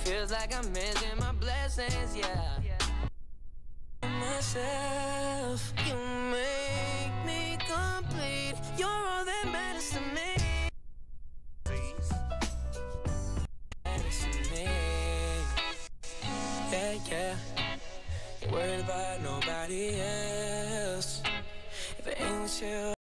Feels like I'm missing my blessings, yeah. Myself, you make me complete. You're all that matters to me. Matters to me. Yeah, yeah. Ain't worried about nobody else. If it ain't with you